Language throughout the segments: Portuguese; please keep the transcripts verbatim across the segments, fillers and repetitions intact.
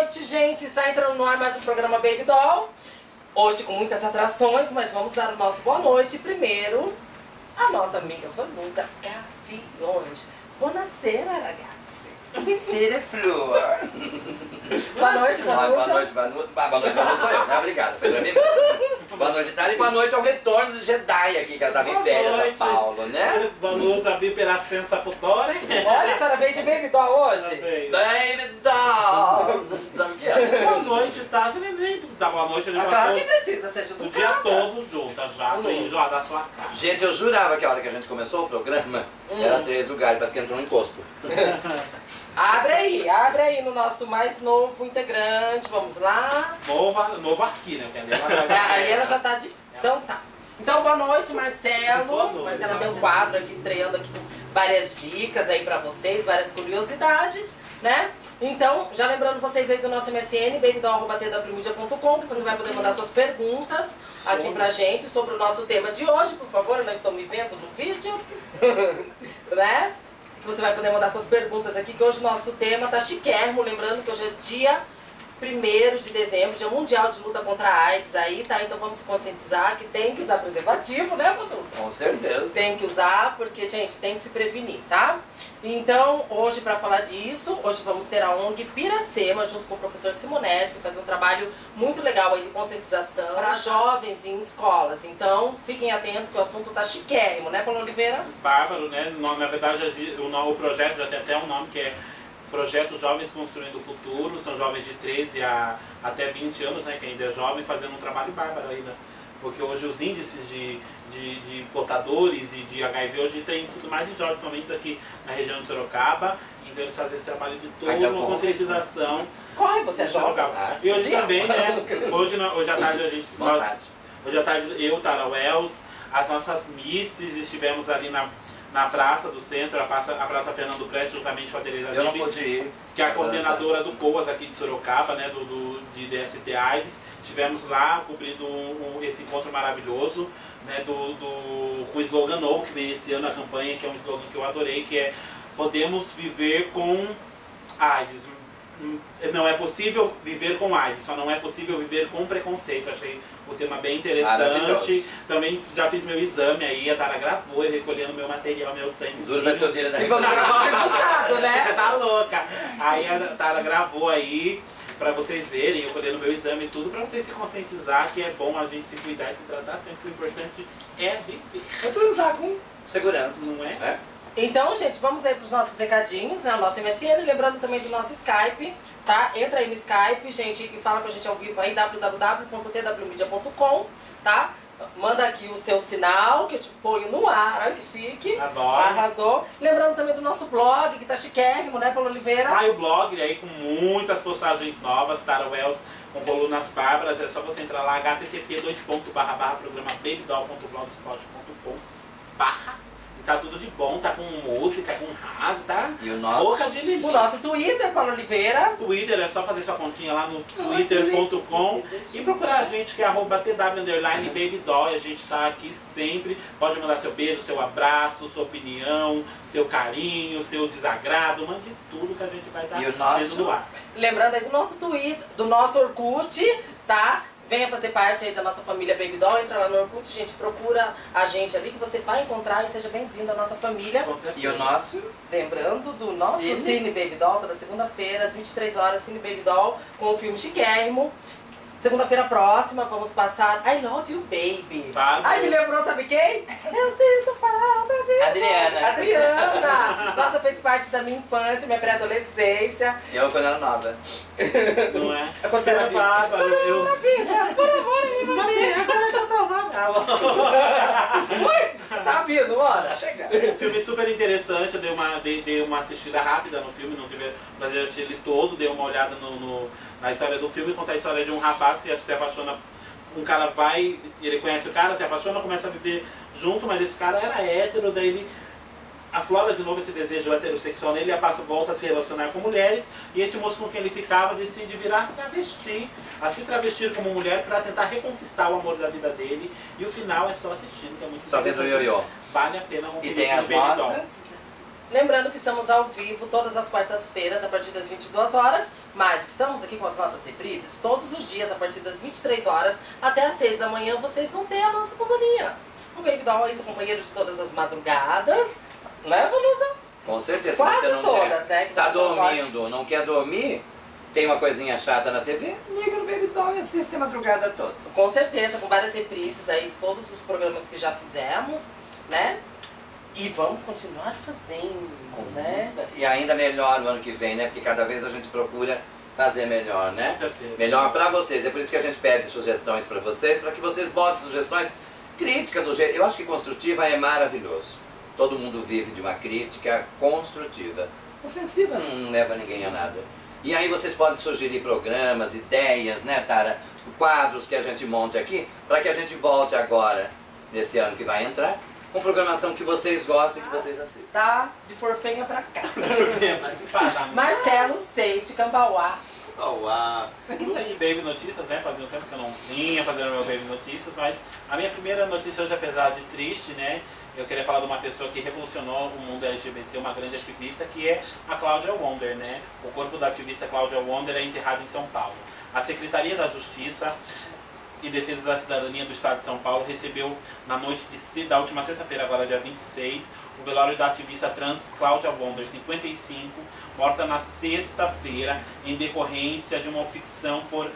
noite, gente. Está entrando no ar mais um programa Baby Doll. Hoje com muitas atrações, mas vamos dar o nosso boa noite. Primeiro, a nossa amiga Vanusa Gaviões. Buonasera, ragazzi. Buonasera, Flor. Boa noite, Vanusa. Boa noite, Vanusa. Boa noite, Vanusa sou eu, né? Obrigado. Foi pra mim. Boa noite, Itália. E boa noite ao retorno do Jedi aqui, que ela tava em férias, São Paulo, né? Vanusa vi per assenza putore. Olha, a senhora veio de Baby Doll hoje? Baby Doll. Boa noite, tá? Você nem precisa dar boa noite. Ah, claro que precisa, seja o do dia todo junta já, tô enjoada da sua cara. Gente, eu jurava que a hora que a gente começou o programa hum. era três lugares, parece que entrou um encosto. Abre aí, abre aí no nosso mais novo integrante, vamos lá. Nova, novo aqui, né? Aí ela já tá de... Então tá. Então boa noite, Marcelo. Boa noite. Marcelo tem um quadro aqui, estreando aqui com várias dicas aí pra vocês, várias curiosidades, né? Então, já lembrando vocês aí do nosso M S N, babydoll arroba t w media ponto com, que você vai poder mandar suas perguntas aqui pra gente sobre o nosso tema de hoje, por favor, eu não estou me vendo no vídeo, né? Que você vai poder mandar suas perguntas aqui, que hoje o nosso tema tá chiquérrimo, lembrando que hoje é dia primeiro de dezembro, dia mundial de luta contra a AIDS aí, tá? Então vamos se conscientizar que tem que usar preservativo, né, Vanusa? Com certeza. Tem que usar, porque, gente, tem que se prevenir, tá? Então, hoje, pra falar disso, hoje vamos ter a ONG Piracema, junto com o professor Simonetti, que faz um trabalho muito legal aí de conscientização para jovens em escolas. Então, fiquem atentos que o assunto tá chiquérrimo, né, Paulo Oliveira? Bárbaro, né? Na verdade, o projeto já tem até um nome que é Projeto Jovens Construindo o Futuro. São jovens de treze a até vinte anos, né, que ainda é jovem, fazendo um trabalho bárbaro aí, né? Porque hoje os índices de, de, de portadores e de H I V hoje têm sido mais em jovens, principalmente aqui na região de Sorocaba. Então eles fazem esse trabalho de toda então, uma conscientização. Corre, você é jovem. Ah, e hoje também, né? Hoje, hoje à tarde a gente... Nós, hoje à tarde eu, Tara Wells, as nossas misses, estivemos ali na... na praça do centro, a praça, a praça Fernando Prestes, juntamente com a Teresa Eu não Bibi, pude ir. que é a coordenadora do COAS aqui de Sorocaba, né, do, do, de D S T AIDS. Estivemos lá cobrindo um, um, esse encontro maravilhoso, né, do, do, com o slogan novo que veio esse ano, a campanha, que é um slogan que eu adorei, que é Podemos Viver com AIDS. Não é possível viver com AIDS, só não é possível viver com preconceito. Achei o tema bem interessante. Também já fiz meu exame aí, a Tara gravou, eu recolhendo meu material, meu sangue. Duro vai ser o dia da E vamos gravar o resultado, né? Você tá louca. Aí a Tara gravou aí, pra vocês verem, eu colhendo meu exame e tudo, pra vocês se conscientizar que é bom a gente se cuidar e se tratar sempre, que o importante é viver. É transar com segurança. Não é? É. Então, gente, vamos aí pros nossos recadinhos, né? O nosso M S N, lembrando também do nosso Skype, tá? Entra aí no Skype, gente, e fala com a gente ao vivo aí, w w w ponto t w media ponto com, tá? Manda aqui o seu sinal, que eu te ponho no ar, olha que chique. Adoro. Arrasou. Lembrando também do nosso blog, que tá chiquérrimo, né, Paulo Oliveira? Ah, e o blog aí com muitas postagens novas, Tara Wells, com colunas bárbaras, é só você entrar lá, h t t p dois ponto barra barra programa babydoll ponto blogspot ponto com barra. Tá tudo de bom, tá com música, com rádio, tá? E o nosso? Boca de limão. O nosso Twitter, Paulo Oliveira. Twitter, é só fazer sua continha lá no twitter ponto com e procurar a gente que é arroba tw underline babydoll. A gente tá aqui sempre. Pode mandar seu beijo, seu abraço, sua opinião, seu carinho, seu desagrado. Mande tudo que a gente vai estar E o nosso? no ar. Lembrando aí do nosso Twitter, do nosso Orkut, tá? Venha fazer parte aí da nossa família Baby Doll, entra lá no Orkut, gente, procura a gente ali que você vai encontrar e seja bem-vindo à nossa família. E o nosso? Lembrando do nosso Cine, Cine Baby Doll, toda segunda-feira, às vinte e três horas, Cine Baby Doll, com o filme chiquérrimo. Segunda-feira próxima, vamos passar I Love You Baby. Vale. Ai, me lembrou, sabe quem? Eu sinto falta de Adriana. Adriana! Nossa, fez parte da minha infância, minha pré-adolescência. Eu quando era nova. Não é? Quando você era Você Bárbara, eu... Vida, por amor, me Maria, como é que eu tô? Ui, tá vindo, bora. O filme é super interessante, eu dei uma, dei, dei uma assistida rápida no filme, não tive prazer de assistir ele todo, dei uma olhada no, no, na história do filme, conta a história de um rapaz que se apaixona, um cara vai, ele conhece o cara, se apaixona, começa a viver junto, mas esse cara era hétero, daí ele aflora de novo esse desejo heterossexual nele, ele passa, volta a se relacionar com mulheres, e esse moço com quem ele ficava decide virar travesti, a se travestir como mulher para tentar reconquistar o amor da vida dele, e o final é só assistindo, que é muito Só fez o ioiô. Vale a pena conferir. E tem as no Baby Doll. nossas? Lembrando que estamos ao vivo todas as quartas-feiras a partir das vinte e duas horas, mas estamos aqui com as nossas reprises todos os dias a partir das vinte e três horas até as seis da manhã. Vocês vão ter a nossa companhia. O Baby Doll é seu companheiro de todas as madrugadas, né, Vanusa? Com certeza. Quase se você não todas, der, né? Que tá você não dormindo, não quer dormir, tem uma coisinha chata na T V, liga no Baby Doll e assiste a madrugada toda. Com certeza, com várias reprises aí de todos os programas que já fizemos, né? E vamos continuar fazendo, Com né? muita- E ainda melhor no ano que vem, né? Porque cada vez a gente procura fazer melhor, né? Com certeza. Melhor pra vocês. É por isso que a gente pede sugestões pra vocês, pra que vocês botem sugestões. Crítica do jeito... Eu acho que construtiva é maravilhoso. Todo mundo vive de uma crítica construtiva. Ofensiva não leva ninguém a nada. E aí vocês podem sugerir programas, ideias, né, Tara? Quadros que a gente monte aqui, pra que a gente volte agora, nesse ano que vai entrar, com programação que vocês gostem e que vocês assistam. Tá de forfenha pra cá. Mar... Marcelo Seite, Cambauá. Olá! E Baby Notícias, né? Fazia um tempo que eu não vinha fazendo meu Baby Notícias, mas a minha primeira notícia hoje, apesar de triste, né? Eu queria falar de uma pessoa que revolucionou o mundo L G B T, uma grande ativista, que é a Cláudia Wonder, né? O corpo da ativista Cláudia Wonder é enterrado em São Paulo. A Secretaria da Justiça e Defesa da Cidadania do Estado de São Paulo recebeu na noite de, da última sexta-feira, agora dia vinte e seis, o velório da ativista trans Cláudia Wonder, cinquenta e cinco, morta na sexta-feira em decorrência de uma infecção por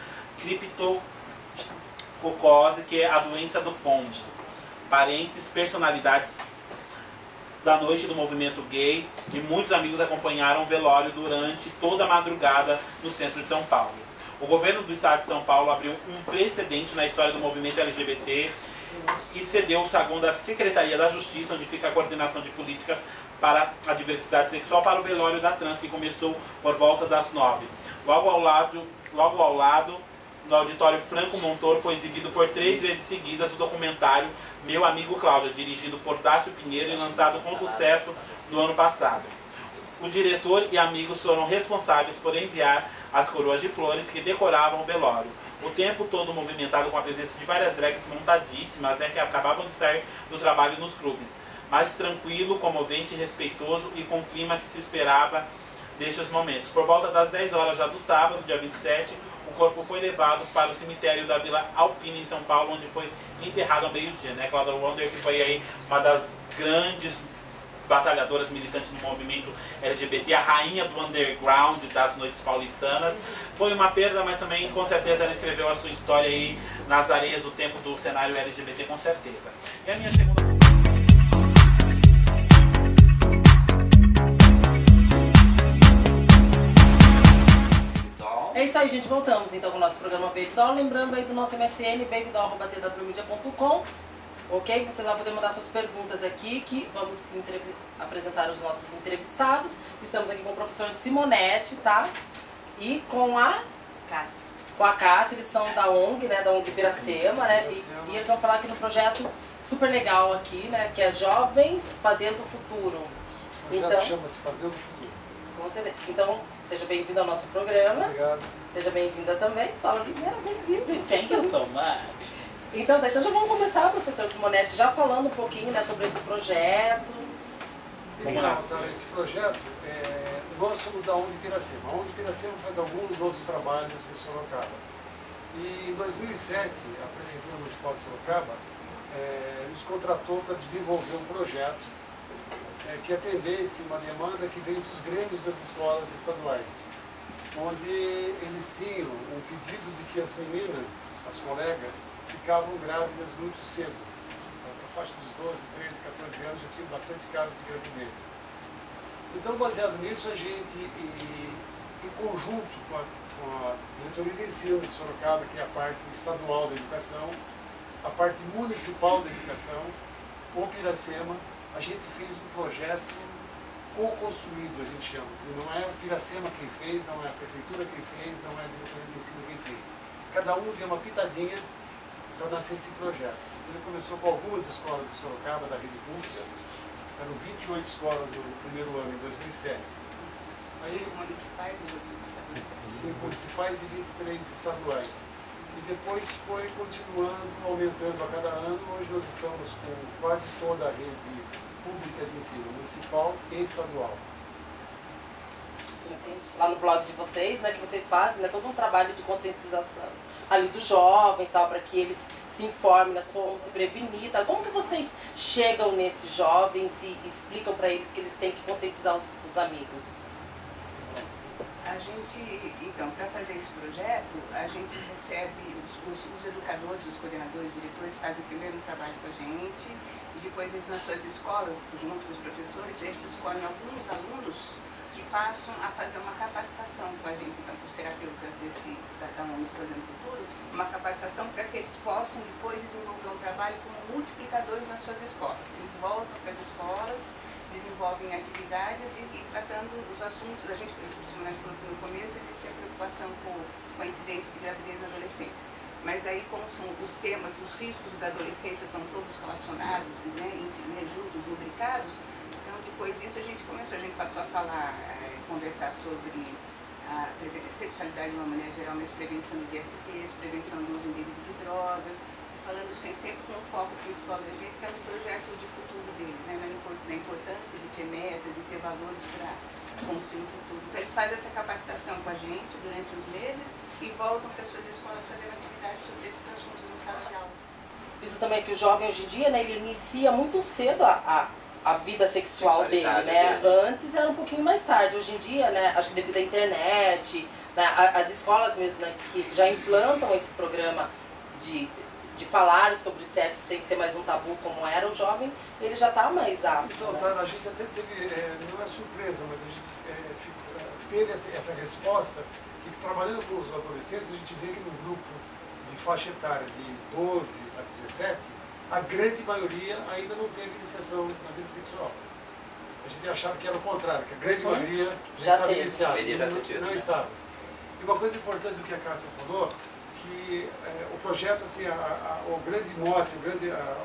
criptococose, que é a doença do pombo. Parentes, personalidades da noite do movimento gay e muitos amigos acompanharam o velório durante toda a madrugada no centro de São Paulo. O governo do estado de São Paulo abriu um precedente na história do movimento L G B T e cedeu o saguão da Secretaria da Justiça, onde fica a coordenação de políticas para a diversidade sexual, para o velório da trans, que começou por volta das nove. Logo ao lado, logo ao lado no auditório Franco Montoro, foi exibido por três vezes seguidas o documentário Meu Amigo Cláudia, dirigido por Dácio Pinheiro e lançado com sucesso no ano passado. O diretor e amigos foram responsáveis por enviar as coroas de flores que decoravam o velório. O tempo todo movimentado com a presença de várias drags montadíssimas, né, que acabavam de sair do trabalho nos clubes. Mas tranquilo, comovente, respeitoso e com o clima que se esperava destes momentos. Por volta das dez horas já do sábado, dia vinte e sete, o corpo foi levado para o cemitério da Vila Alpina, em São Paulo, onde foi enterrado ao meio-dia, né? Cláudia Wonder, que foi aí uma das grandes batalhadoras militantes do movimento L G B T, a rainha do underground das noites paulistanas. Foi uma perda, mas também com certeza ela escreveu a sua história aí nas areias do tempo do cenário L G B T, com certeza. E a minha segunda... É isso aí, gente. Voltamos então com o nosso programa Baby Doll. Lembrando aí do nosso M S N, baby doll arroba t w media ponto com. Ok? Você vai poder mandar suas perguntas aqui, que vamos apresentar os nossos entrevistados. Estamos aqui com o professor Simonetti, tá? E com a Cássia. Com a Cássia, eles são da O N G, né? Da O N G Piracema, né? E, e eles vão falar aqui no projeto super legal aqui, né? Que é Jovens Fazendo o Futuro. O projeto Então, chama-se Fazendo o Futuro. com certeza. Então, seja bem-vindo ao nosso programa. Obrigado. Seja bem-vinda também. Paula Oliveira, bem-vinda. Thank you so much. Então, tá, então já vamos começar, professor Simonetti, já falando um pouquinho, né, sobre esse projeto. Vamos lá. Então, esse projeto, é, nós somos da O N G Piracema. A O N G Piracema faz alguns outros trabalhos em Sorocaba. E em dois mil e sete, a Prefeitura Municipal de Sorocaba é, nos contratou para desenvolver um projeto é, que atendesse uma demanda que veio dos grêmios das escolas estaduais, onde eles tinham um pedido de que as meninas, as colegas, ficavam grávidas muito cedo. Na faixa dos doze, treze, quatorze anos já tinha bastante casos de gravidez. Então, baseado nisso, a gente, em, em conjunto com a, com a Diretoria de Ensino de Sorocaba, que é a parte estadual da educação, a parte municipal da educação, o Piracema, a gente fez um projeto co-construído, a gente chama. Não é o Piracema quem fez, não é a Prefeitura quem fez, não é a Diretoria de Ensino quem fez. Cada um deu uma pitadinha para nascer esse projeto. Ele começou com algumas escolas de Sorocaba, da rede pública, eram vinte e oito escolas no primeiro ano, em dois mil e sete. Aí, Cinco municipais e outros estaduais. cinco municipais e vinte e três estaduais. E depois foi continuando, aumentando a cada ano. Hoje nós estamos com quase toda a rede pública de ensino, municipal e estadual. Lá no blog de vocês, né, que vocês fazem, né, todo um trabalho de conscientização ali dos jovens, tal, para que eles se informem, né, como se prevenir, tal. Como que vocês chegam nesses jovens e explicam para eles que eles têm que conscientizar os, os amigos? A gente, então, para fazer esse projeto, a gente recebe, os, os, os educadores, os coordenadores, os diretores fazem primeiro um trabalho com a gente, e depois eles nas suas escolas, junto com os professores, eles escolhem alguns alunos que passam a fazer uma capacitação com a gente, então, com os terapeutas desse da ONU Fazendo Futuro, uma capacitação para que eles possam depois desenvolver um trabalho como multiplicadores nas suas escolas. Eles voltam para as escolas, desenvolvem atividades e, e tratando os assuntos. A gente, o Simone falou que no começo existia preocupação com, com a incidência de gravidez na adolescência. Mas aí, como são os temas, os riscos da adolescência estão todos relacionados, né, né, juntos, imbricados, então depois disso a gente começou, a gente passou a falar, é, conversar sobre a sexualidade de uma maneira geral, mas prevenção de D S Ts, prevenção do uso indevido de drogas, falando sempre, sempre com o foco principal da gente, que é no projeto de futuro deles, né, na importância de ter metas e ter valores para construir um futuro. Então eles fazem essa capacitação com a gente durante os meses e voltam para as suas escolas fazendo atividades sobre esses assuntos em sala de aula. Isso também que o jovem hoje em dia, né, ele inicia muito cedo a, a, a vida sexual dele, né? Dele. Antes era um pouquinho mais tarde. Hoje em dia, né, acho que devido à internet, né, as escolas mesmo, né, que já implantam esse programa de, de falar sobre sexo sem ser mais um tabu como era, o jovem, ele já está mais apto. Então, né? tá, a gente até teve, é, não é surpresa, mas a gente é, fica, teve essa, essa resposta, que trabalhando com os adolescentes, a gente vê que no grupo de faixa etária de doze a dezessete, a grande maioria ainda não teve iniciação na vida sexual. A gente achava que era o contrário, que a grande maioria já, já estava iniciada, não, não, não estava. E uma coisa importante do que a Cássia falou, que é, o projeto, assim, a, a, o grande mote, o grande, a,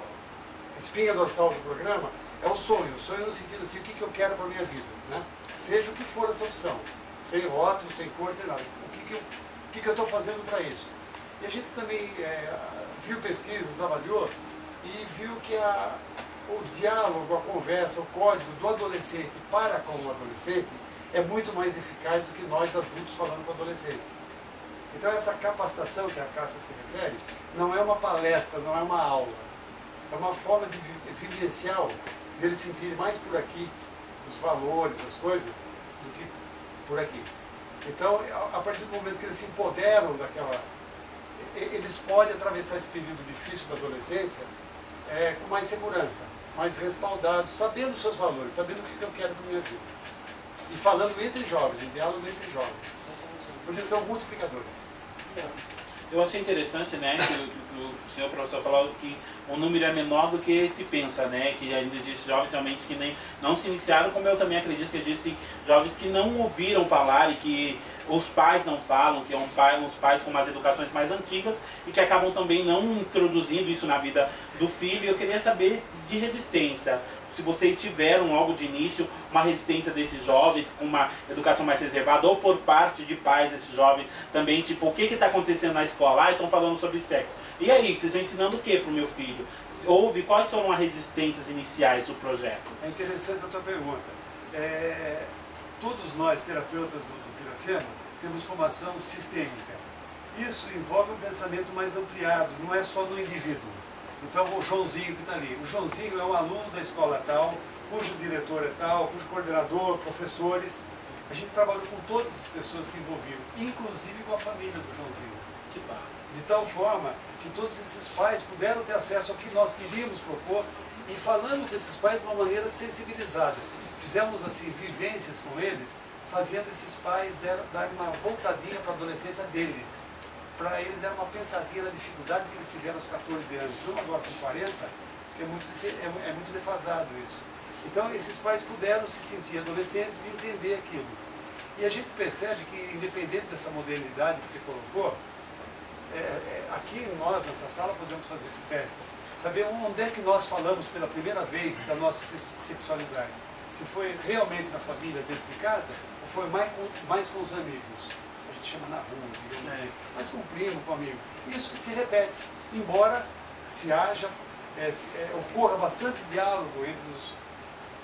a espinha dorsal do programa é o sonho. O sonho no sentido assim, o que, que eu quero para a minha vida, né? Seja o que for essa opção, sem rótulo, sem cor, sem nada. O que, que eu o que, que eu estou fazendo para isso? E a gente também é, viu pesquisas, avaliou e viu que a, o diálogo, a conversa, o código do adolescente para com o adolescente é muito mais eficaz do que nós adultos falando com o adolescente. Então essa capacitação que a Cássia se refere não é uma palestra, não é uma aula. É uma forma de vivencial, de eles sentirem mais por aqui os valores, as coisas, do que por aqui. Então, a partir do momento que eles se empoderam daquela... Eles podem atravessar esse período difícil da adolescência é, com mais segurança, mais respaldados, sabendo os seus valores, sabendo o que eu quero para a minha vida. E falando entre jovens, em diálogo entre jovens. Porque são multiplicadores. Sim. Eu achei interessante, né, que, que, que o senhor professor falou que o número é menor do que se pensa, né, que ainda existem jovens realmente que nem, não se iniciaram, como eu também acredito que existem jovens que não ouviram falar e que os pais não falam, que é um pai, os pais com umas educações mais antigas e que acabam também não introduzindo isso na vida do filho. Eu queria saber de resistência. Se vocês tiveram logo de início uma resistência desses jovens, com uma educação mais reservada, ou por parte de pais desses jovens também, tipo, o que está acontecendo na escola? Ah, estão falando sobre sexo. E aí, vocês estão ensinando o que para o meu filho? Houve, quais foram as resistências iniciais do projeto? É interessante a tua pergunta. É, todos nós, terapeutas do, do Piracema, temos formação sistêmica. Isso envolve um pensamento mais ampliado, não é só no indivíduo. Então, o Joãozinho que está ali. O Joãozinho é um aluno da escola tal, cujo diretor é tal, cujo coordenador, professores. A gente trabalhou com todas as pessoas que envolviam, inclusive com a família do Joãozinho. Que barra. De tal forma que todos esses pais puderam ter acesso ao que nós queríamos propor e falando com esses pais de uma maneira sensibilizada. Fizemos, assim, vivências com eles, fazendo esses pais darem uma voltadinha para a adolescência deles. Para eles era uma pensadinha na dificuldade que eles tiveram aos quatorze anos, não agora com quarenta, que é muito, é, é muito defasado isso. Então esses pais puderam se sentir adolescentes e entender aquilo. E a gente percebe que, independente dessa modernidade que você colocou, é, é, aqui nós, nessa sala, podemos fazer esse teste. Saber onde é que nós falamos pela primeira vez da nossa sexualidade. Se foi realmente na família, dentro de casa, ou foi mais com, mais com os amigos. A gente chama na rua, digamos assim, mas com o primo, com o amigo. Isso se repete, embora se haja, é, se, é, ocorra bastante diálogo entre os,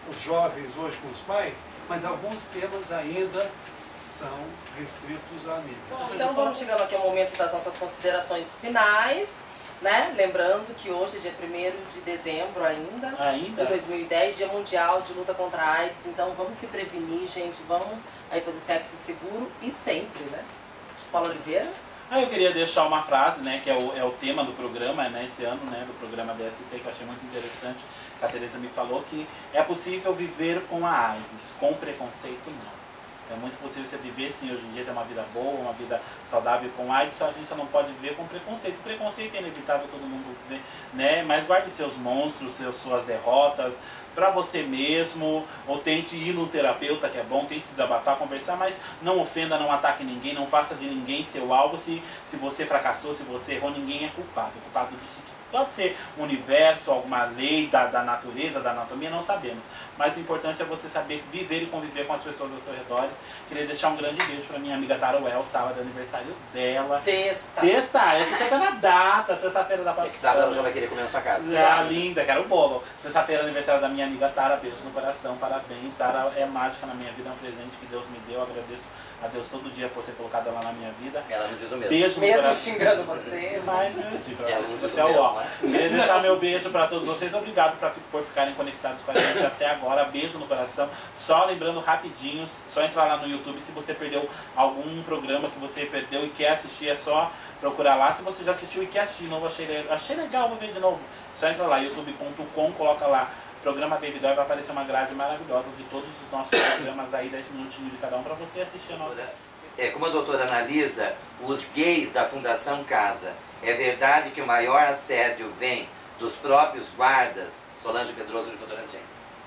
os jovens hoje com os pais, mas alguns temas ainda são restritos à mídia. Bom, então vamos chegando aqui ao momento das nossas considerações finais, né? Lembrando que hoje é dia primeiro de dezembro ainda, Ainda? de dois mil e dez, dia mundial de luta contra a AIDS, então vamos se prevenir, gente, vamos aí fazer sexo seguro e sempre, né? Paula Oliveira? Ah, eu queria deixar uma frase, né, que é o, é o tema do programa, né, esse ano, né, do programa D S T, que eu achei muito interessante, que a Tereza me falou, que é possível viver com a AIDS, com preconceito não. É muito possível você viver, sim, hoje em dia ter uma vida boa, uma vida saudável com AIDS, só a gente só não pode viver com preconceito. Preconceito é inevitável, todo mundo vê, né, mas guarde seus monstros, seus, suas derrotas, para você mesmo, ou tente ir no terapeuta, que é bom, tente desabafar, conversar, mas não ofenda, não ataque ninguém, não faça de ninguém seu alvo. Se, se você fracassou, se você errou, ninguém é culpado. O culpado disso pode ser o universo, alguma lei da, da natureza, da anatomia, não sabemos. Mas o importante é você saber viver e conviver com as pessoas ao seu redor. Queria deixar um grande beijo para minha amiga Taroel, sábado é aniversário dela. Sexta. Sexta, eu tô tentando a data, sexta-feira da É Páscoa. que sábado ela já vai querer comer na sua casa. Ah, linda, quero o bolo. Sexta-feira é aniversário da minha amiga Tara, beijo no coração, parabéns. Tara é mágica na minha vida, é um presente que Deus me deu, agradeço a Deus todo dia por ter colocado ela na minha vida. Ela não diz o mesmo. Beijo no Mesmo coração. xingando você. Mas, eu digo pra Ela não você, diz você é o o mesmo, ó. né? Queria deixar meu beijo pra todos vocês. Obrigado pra, por ficarem conectados com a gente até agora. Beijo no coração. Só lembrando rapidinho, só entrar lá no YouTube. Se você perdeu algum programa que você perdeu e quer assistir, é só procurar lá. Se você já assistiu e quer assistir de novo, achei, achei legal, vou ver de novo. Só entra lá, youtube ponto com, coloca lá programa Baby Doll, vai aparecer uma grade maravilhosa de todos os nossos programas aí, dez minutinhos de cada um, pra você assistir a nossa. É, como a doutora analisa, os gays da Fundação Casa, é verdade que o maior assédio vem dos próprios guardas? Solange Pedroso de Votorantim.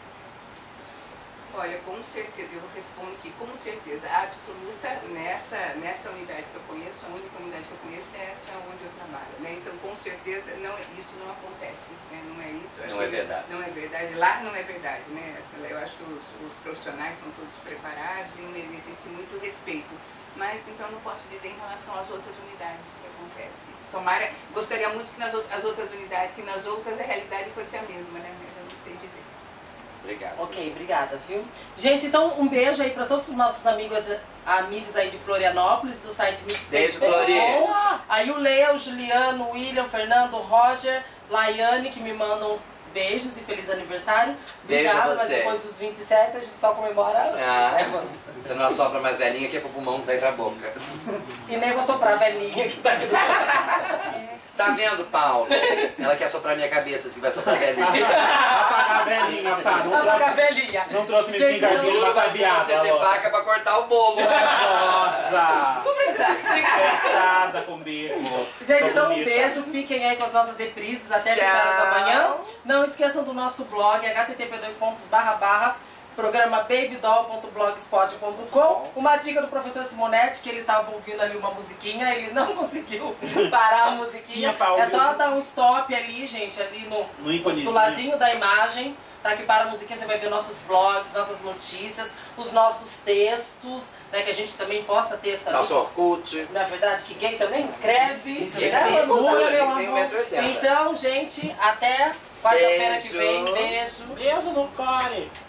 Olha, com certeza, eu vou responder aqui, com certeza absoluta, nessa, nessa unidade que eu conheço, a única unidade que eu conheço é essa onde eu trabalho, né? Então, com certeza, não, isso não acontece, né? Não é isso. Acho Não é que verdade. Não é verdade, lá não é verdade, né? Eu acho que os, os profissionais são todos preparados e existe muito respeito. Mas, então, não posso dizer em relação às outras unidades o que acontece. Tomara, gostaria muito que nas as outras unidades, que nas outras a realidade fosse a mesma, né? Mas eu não sei dizer. Obrigado. Ok, obrigada, viu? Gente, então um beijo aí para todos os nossos amigos, amigos aí de Florianópolis, do site Mix Beijo, ponto com. Flori. Aí o Leo, o Juliano, o William, o Fernando, o Roger, Laiane, que me mandam beijos e feliz aniversário. Beijo a Obrigada, mas vocês. depois dos vinte e sete a gente só comemora. Ah. né, mano? Você não assopra mais velhinha que é pro pulmão sair da boca. E nem vou soprar a velhinha que tá aqui do lado. Tá vendo, Paulo? Ela quer soprar minha cabeça, que vai soprar a velhinha. Apagar a velhinha, pá. Não Apaga a trouxe, velhinha. não trouxe minha Gente, espingardinha Duro pra vai dar ser viada. você ter alô. faca pra cortar o bolo. Nossa! Não precisa explicar. Sentada comigo. Gente, Tô então um bonita. beijo, fiquem aí com as nossas reprises até as seis Tchau. horas da manhã. Não esqueçam do nosso blog, h t t p dois pontos barra barra programa babydoll ponto blogspot ponto com. Uma dica do professor Simonetti, que ele estava ouvindo ali uma musiquinha, ele não conseguiu parar a musiquinha. Tinha pra É só ouvir. dar um stop ali, gente, ali no, No íconezinho. do ladinho da imagem, tá? Que para a musiquinha você vai ver nossos blogs, nossas notícias, os nossos textos, né? Que a gente também posta texto ali. Nosso Orkut. Na verdade, que gay também escreve. E né, tem Manu? figura, ele tem um metro e oitenta. Então, gente, até quarta-feira que vem. Beijo. Beijo. Beijo no core.